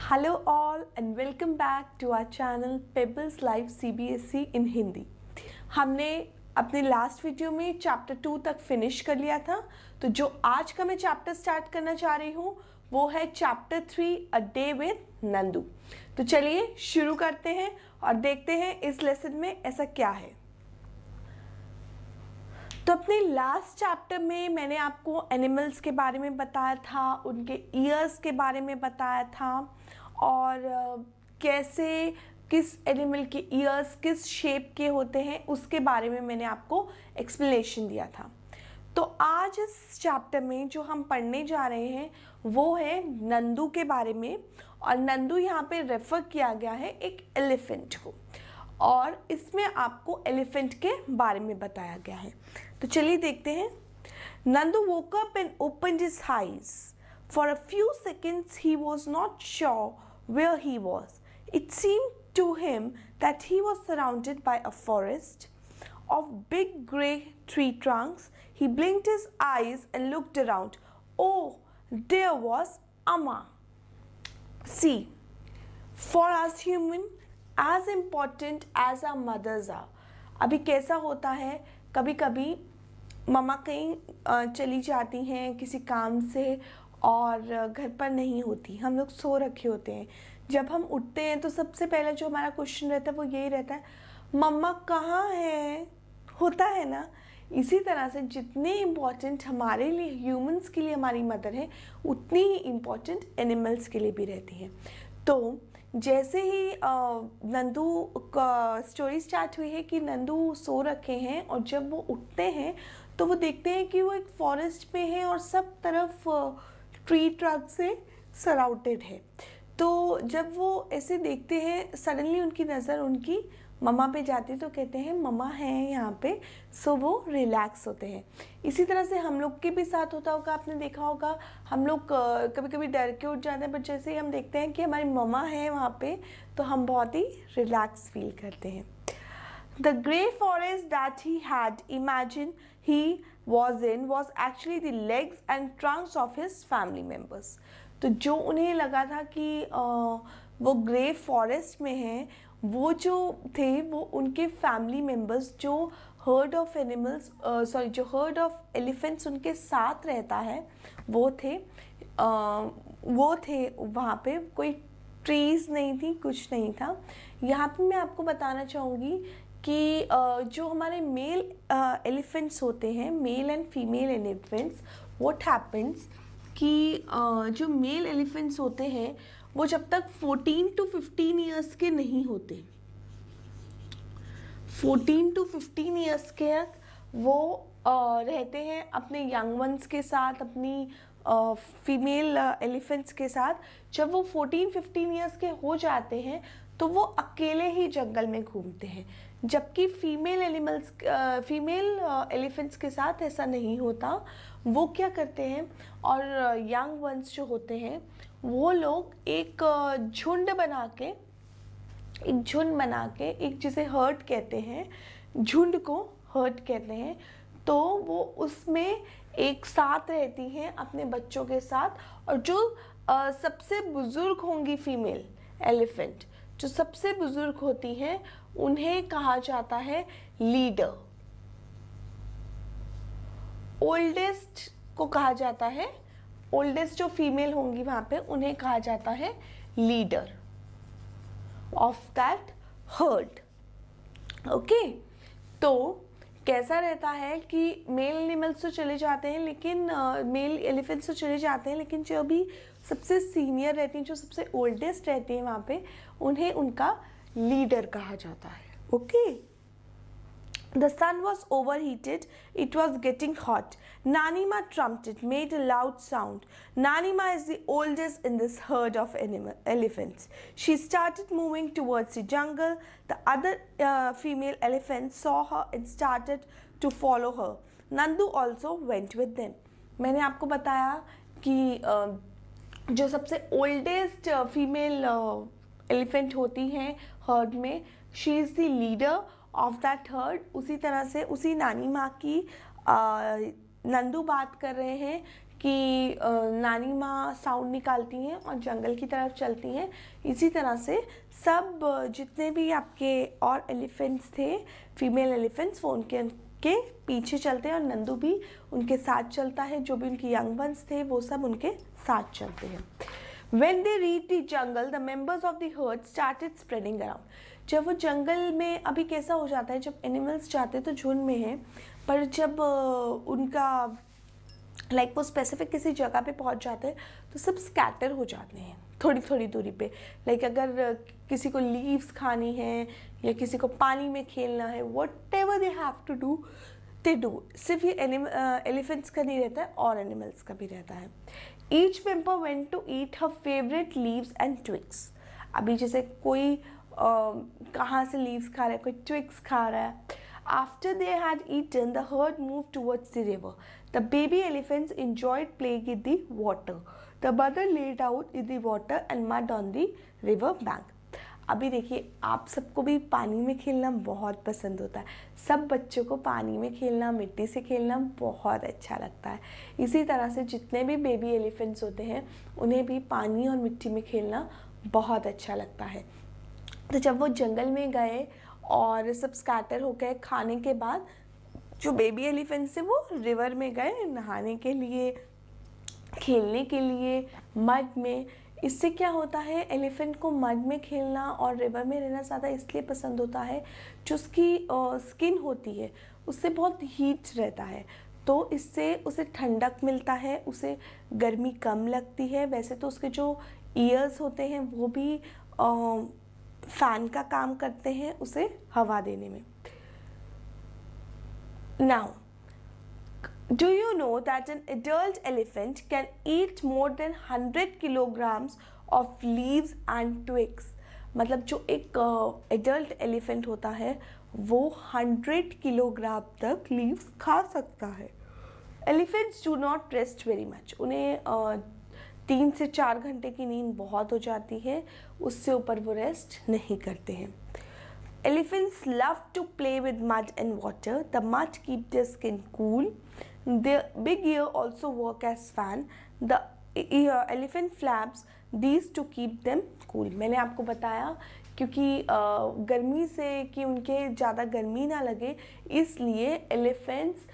Hello all and welcome back to our channel Pebbles Live CBSE in Hindi. हमने अपने last video में chapter 2 तक finish कर लिया था, तो जो आज का मैं चैप्टर स्टार्ट करना चाह रही हूँ वो है chapter 3 a day with Nandu. तो चलिए शुरू करते हैं और देखते हैं इस लेसन में ऐसा क्या है। तो अपने लास्ट चैप्टर में मैंने आपको एनिमल्स के बारे में बताया था, उनके ईयर्स के बारे में बताया था और कैसे किस एनिमल के ईयर्स किस शेप के होते हैं उसके बारे में मैंने आपको एक्सप्लेनेशन दिया था। तो आज इस चैप्टर में जो हम पढ़ने जा रहे हैं वो है नंदू के बारे में, और नंदू यहाँ पे रेफर किया गया है एक एलिफेंट को, और इसमें आपको एलिफेंट के बारे में बताया गया है। तो चलिए देखते हैं। Nandu woke up and opened his eyes. For a few seconds he was not sure where he was. It seemed to him that he was surrounded by a forest of big grey tree trunks. He blinked his eyes and looked around. Oh, there was Amma. See, for us human, as important as our mothers are. अभी कैसा होता है, कभी कभी मम्मा कहीं चली जाती हैं किसी काम से और घर पर नहीं होती, हम लोग सो रखे होते हैं। जब हम उठते हैं तो सबसे पहले जो हमारा क्वेश्चन रहता है वो यही रहता है, मम्मा कहाँ है, होता है ना। इसी तरह से जितने इम्पॉर्टेंट हमारे लिए ह्यूमंस के लिए हमारी मदर है, उतनी ही इम्पॉर्टेंट एनिमल्स के लिए भी रहती है। तो जैसे ही नंदू का स्टोरी स्टार्ट हुई है कि नंदू सो रखे हैं और जब वो उठते हैं तो वो देखते हैं कि वो एक फॉरेस्ट में है और सब तरफ ट्री ट्रंक से सराउंडेड है। तो जब वो ऐसे देखते हैं सडनली उनकी नज़र उनकी मम्मा पे जाती है, तो कहते हैं मम्मा हैं यहाँ पे, सो वो रिलैक्स होते हैं। इसी तरह से हम लोग के भी साथ होता होगा, आपने देखा होगा हम लोग कभी कभी डर के उठ जाते हैं, बट जैसे ही हम देखते हैं कि हमारी मम्मा है वहाँ पे तो हम बहुत ही रिलैक्स फील करते हैं। The grey forest that he had imagined he was in was actually the legs and trunks of his family members. तो जो उन्हें लगा था कि वो ग्रे फॉरेस्ट में हैं, वो जो थे वो उनके फैमिली मेम्बर्स जो हर्ड ऑफ एनिमल्स जो हर्ड ऑफ एलिफेंट्स उनके साथ रहता है वो थे वहाँ पे। कोई ट्रीज़ नहीं थी, कुछ नहीं था। यहाँ पे मैं आपको बताना चाहूँगी कि जो हमारे मेल एलिफेंट्स होते हैं, male and female elephants, what happens कि जो मेल एलिफेंट्स होते हैं वो जब तक 14 to 15 ईयर्स के नहीं होते, 14 to 15 ईयर्स के वो रहते हैं अपने यंग वंस के साथ, अपनी फीमेल एलिफेंट्स के साथ। जब वो 14-15 ईयर्स के हो जाते हैं तो वो अकेले ही जंगल में घूमते हैं, जबकि फीमेल एलिफेंट्स के साथ ऐसा नहीं होता। वो क्या करते हैं, और यंग वंस जो होते हैं वो लोग एक झुंड बना के एक जिसे हर्ड कहते हैं, झुंड को हर्ड कहते हैं, तो वो उसमें एक साथ रहती हैं अपने बच्चों के साथ। और जो सबसे बुजुर्ग होंगी फीमेल एलिफेंट, जो सबसे बुजुर्ग होती हैं उन्हें कहा जाता है लीडर। ओल्डेस्ट को कहा जाता है, ओल्डेस्ट जो फीमेल होंगी वहां पे उन्हें कहा जाता है leader of that herd. Okay, तो कैसा रहता है कि मेल एनिमल्स तो चले जाते हैं, लेकिन मेल एलिफेंट्स तो चले जाते हैं, लेकिन जो अभी सबसे सीनियर रहती हैं, जो सबसे ओल्डेस्ट रहती हैं वहाँ पे, उन्हें उनका लीडर कहा जाता है। Okay. The sun was overheated. It was getting hot. Nanima trumpet made a loud sound. Nanima is the oldest in this herd of elephants. She started moving towards the jungle. The other female elephants saw her and started to follow her. Nandu also went with them. मैंने आपको बताया कि जो सबसे oldest female elephant होती हैं herd में, she is the leader of that herd. उसी तरह से उसी नानी माँ की नंदू बात कर रहे हैं कि नानी माँ साउंड निकालती हैं और जंगल की तरफ चलती हैं, इसी तरह से सब जितने भी आपके और एलिफेंट्स थे, फीमेल एलिफेंट्स, वो उनके पीछे चलते हैं और नंदू भी उनके साथ चलता है। जो भी उनके यंग वंस थे वो सब उनके साथ चलते हैं। When they reached the jungle, the members of the herd started spreading around. जब वो जंगल में, अभी कैसा हो जाता है जब एनिमल्स जाते तो झुंड में हैं, पर जब उनका वो स्पेसिफिक किसी जगह पे पहुंच जाते हैं तो सब स्कैटर हो जाते हैं थोड़ी थोड़ी दूरी पे। अगर किसी को लीव्स खानी है या किसी को पानी में खेलना है, whatever they have to do they do। सिर्फ ये एलिफेंट्स का नहीं रहता है, और एनिमल्स का भी रहता है। Each member went to eat her favorite leaves and twigs। अभी जैसे कोई कहाँ से लीव्स खा रहा है, कोई ट्विग्स खा रहा है। After they had eaten, the herd moved towards the river. The baby elephants enjoyed playing in the water. The mother laid out in the water and mud on the river bank. अभी देखिए, आप सबको भी पानी में खेलना बहुत पसंद होता है। सब बच्चों को पानी में खेलना, मिट्टी से खेलना बहुत अच्छा लगता है। इसी तरह से जितने भी बेबी एलिफेंट्स होते हैं उन्हें भी पानी और मिट्टी में खेलना बहुत अच्छा लगता है। तो जब वो जंगल में गए और सब स्कैटर हो गए खाने के बाद, जो बेबी एलिफेंट्स थे वो रिवर में गए नहाने के लिए, खेलने के लिए मड में। इससे क्या होता है, एलिफेंट को मड में खेलना और रिवर में रहना ज़्यादा इसलिए पसंद होता है, जो उसकी स्किन होती है उससे बहुत हीट रहता है, तो इससे उसे ठंडक मिलता है, उसे गर्मी कम लगती है। वैसे तो उसके जो ईयर्स होते हैं वो भी फैन का काम करते हैं उसे हवा देने में। Now, do you know that an adult elephant can eat more than 100 kilograms of leaves and twigs? मतलब जो एक एडल्ट एलिफेंट होता है वो 100 किलोग्राम तक लीव्स खा सकता है। Elephants do not rest very much. उन्हें 3 से 4 घंटे की नींद बहुत हो जाती है, उससे ऊपर वो रेस्ट नहीं करते हैं। Elephants love to play with mud and water. The mud keeps their skin cool. Their big ear also work as fan. The elephant flaps these to keep them cool. मैंने आपको बताया क्योंकि गर्मी से कि उनके ज़्यादा गर्मी ना लगे, इसलिए एलिफेंट्स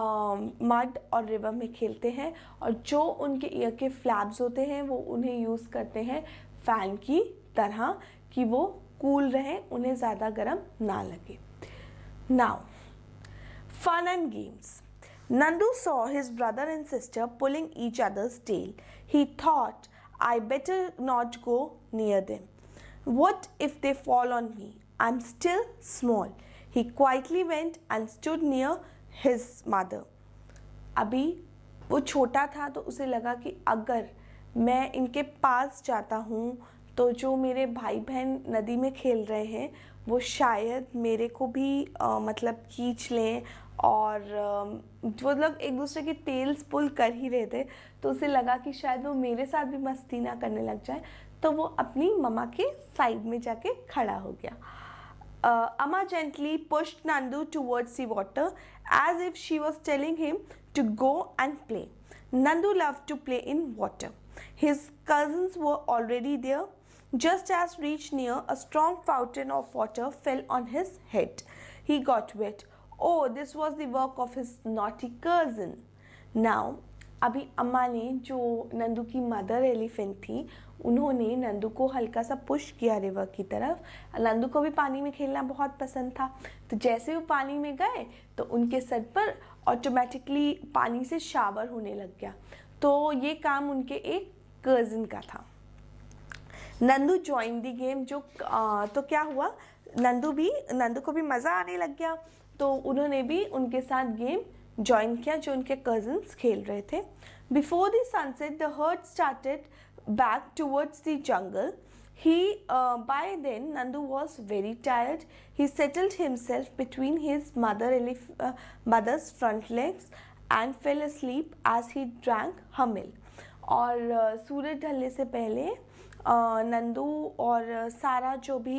मड और रिवर में खेलते हैं, और जो उनके ईयर के फ्लैप्स होते हैं वो उन्हें यूज़ करते हैं फ़ैन की तरह कि वो कूल रहे, उन्हें ज़्यादा गर्म ना लगे। Now, fun and games. Nandu saw his brother and sister pulling each other's tail. He thought, I better not go near them. What if they fall on me? I'm still small. He quietly went and stood near his mother. अभी वो छोटा था तो उसे लगा कि अगर मैं इनके पास जाता हूँ तो जो मेरे भाई बहन नदी में खेल रहे हैं वो शायद मेरे को भी मतलब खींच लें, और वो लोग एक दूसरे की टेल्स पुल कर ही रहे थे, तो उसे लगा कि शायद वो मेरे साथ भी मस्ती ना करने लग जाए, तो वो अपनी मम्मा के साइड में जाके खड़ा हो गया। Amma gently pushed Nandu towards the water as if she was telling him to go and play. Nandu loved to play in water. His cousins were already there. Just as reached near, a strong fountain of water fell on his head. He got wet. Oh, this was the work of his naughty cousin. Now, अभी अम्मा ने, जो नंदू की mother elephant थी, उन्होंने नंदू को हल्का सा पुश किया रिवर की तरफ। नंदू को भी पानी में खेलना बहुत पसंद था, तो जैसे वो पानी में गए तो उनके सर पर ऑटोमेटिकली पानी से शावर होने लग गया। तो ये काम उनके एक कज़न का था। Nandu join the game. तो क्या हुआ, नंदू को भी मज़ा आने लग गया, तो उन्होंने भी उनके साथ गेम ज्वाइन किया जो उनके कज़न्स खेल रहे थे। Before the sunset the herd started back towards the jungle. By then Nandu was very tired. He settled himself between his mother's front legs and fell asleep as he drank her milk. और सूरज ढलने से पहले नंदू और सारा जो भी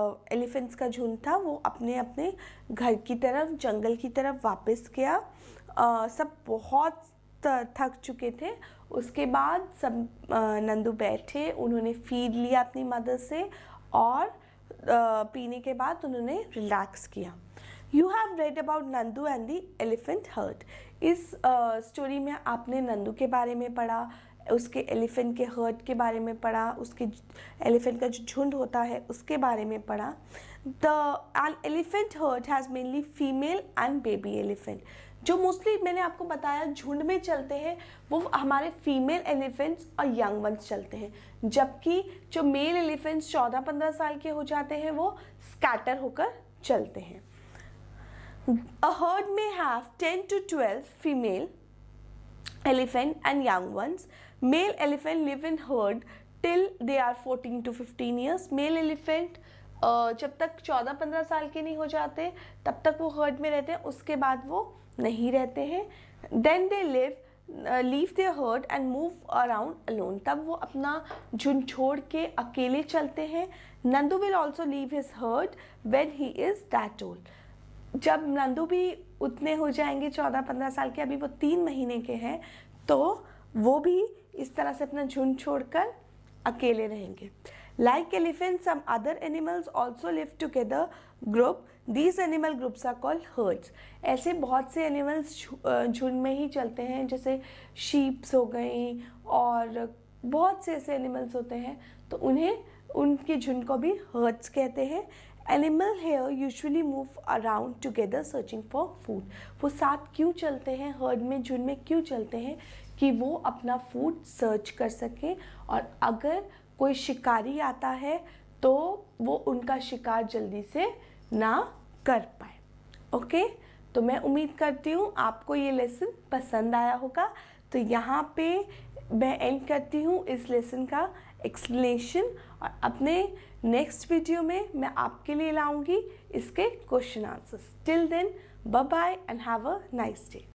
elephants का झुंड था वो अपने अपने घर की तरफ, जंगल की तरफ वापस गया सब बहुत थक चुके थे। उसके बाद सब नंदू बैठे, उन्होंने फीड लिया अपनी मदर से और पीने के बाद उन्होंने रिलैक्स किया। You have read about Nandu and the elephant herd. इस स्टोरी में आपने नंदू के बारे में पढ़ा, उसके एलिफेंट के हर्ड के बारे में पढ़ा, उसके एलिफेंट का जो झुंड होता है उसके बारे में पढ़ा। An elephant herd has mainly female and baby elephant. जो मोस्टली मैंने आपको बताया झुंड में चलते हैं वो हमारे फीमेल एलिफेंट्स और यंग वंस चलते हैं, जबकि जो मेल एलिफेंट्स 14-15 साल के हो जाते हैं वो स्कैटर होकर चलते हैं। A herd may have 10 to 12 female elephant and young ones. Male elephant live in herd till they are 14 to 15 years. Male elephant जब तक 14-15 साल के नहीं हो जाते तब तक वो हर्ड में रहते हैं, उसके बाद वो नहीं रहते हैं। Then they leave their herd and move around alone. तब वो अपना झुंड छोड़ के अकेले चलते हैं। Nandu will also leave his herd when he is that old. जब नंदू भी उतने हो जाएंगे 14-15 साल के, अभी वो 3 महीने के हैं, तो वो भी इस तरह से अपना झुंड छोड़कर अकेले रहेंगे। Like elephant some other animals also live together group, these animal groups are called herds. ऐसे बहुत से एनिमल्स झुंड में ही चलते हैं, जैसे शीप्स हो गई और बहुत से ऐसे एनिमल्स होते हैं, तो उन्हें उनके झुंड को भी हर्ड्स कहते हैं। Animal here usually move around together searching for food. वो साथ क्यों चलते हैं, हर्ड में झुंड में क्यों चलते हैं, कि वो अपना फूड सर्च कर सकें और अगर कोई शिकारी आता है तो वो उनका शिकार जल्दी से ना कर पाए। ओके, तो मैं उम्मीद करती हूँ आपको ये लेसन पसंद आया होगा। तो यहाँ पे मैं एंड करती हूँ इस लेसन का एक्सप्लेनेशन, और अपने नेक्स्ट वीडियो में मैं आपके लिए लाऊंगी इसके question answers. Till then, bye bye and have a nice day.